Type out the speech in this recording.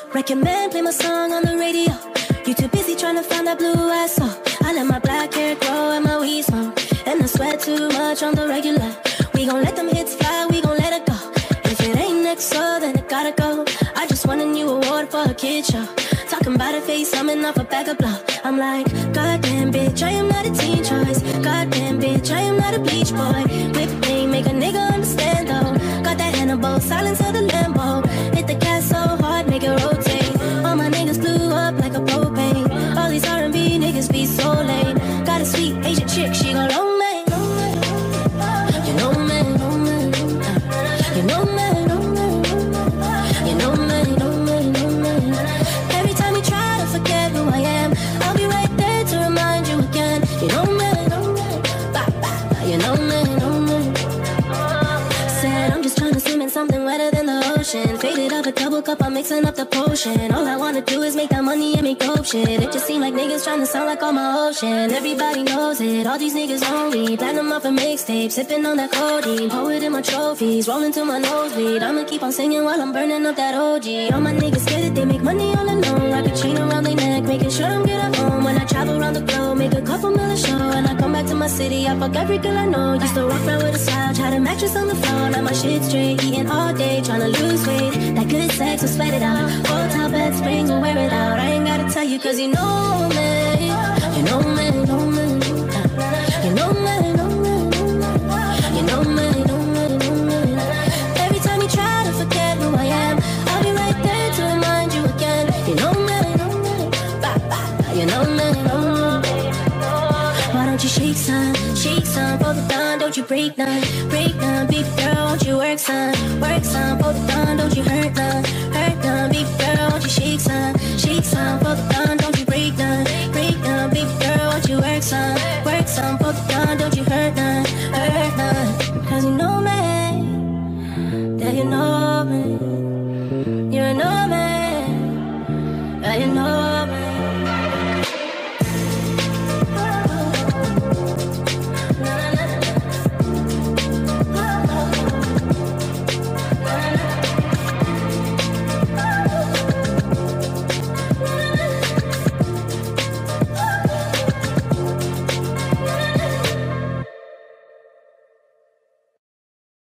Recommend play my song on the radio. You too busy trying to find that blue I saw. I let my black hair grow and my weed smoke, and I sweat too much on the regular. We gon' let them hits fly, we gon' let it go. If it ain't next, so then it gotta go. I just won a new award for a kid show. Talking about a face, coming off a bag of blow. I'm like, goddamn bitch, I am not a teen choice. Goddamn bitch, I am not a bleach boy. Whip thing, make a nigga understand though. Got that Hannibal, silence of the Lambo. Hit the gas so hard, make it rotate. All my niggas blew up like a propane. All these R&B niggas be so lame. Got a sweet Asian chick, she gon' loan me. You know me, you know me, you know me, every time you try to forget who I am, I'll be right there to remind you again. You know me, you know me. Said I'm just trying to swim in something wetter than the ocean. Faded up a double cup, I'm mixing up the potion. All I wanna do is make that money and make dope shit. It just seem like niggas trying to sound like on my ocean. Everybody knows it, all these niggas on me. Platinum off a mixtape, sipping on that codeine. Pour it in my trophies, rolling to my nosebleed. I'ma keep on singing while I'm burning up that OG. All my niggas scared that they make money all alone. Rock a chain around their neck, making sure I'm good at home. When I travel around the globe, make a couple million show. And I come back to my city, I fuck every girl I know. Used to walk around with a slouch, had a mattress on the floor. Now my shit straight, eating all day, tryna lose weight. That good sex will sweat it out. Hotel bed springs will wear it out. I ain't gotta tell you cause you know me. You know me, you know me. You know me, you know me. You know me, you know me, you know me. Every time you try to forget who I am, I'll be right there to remind you again. You know me, you know me. You know me, you know me. Why don't you shake some for the dawn, don't you break none, baby girl, won't you work some, for the dawn, don't you hurt none, baby girl, won't you shake some,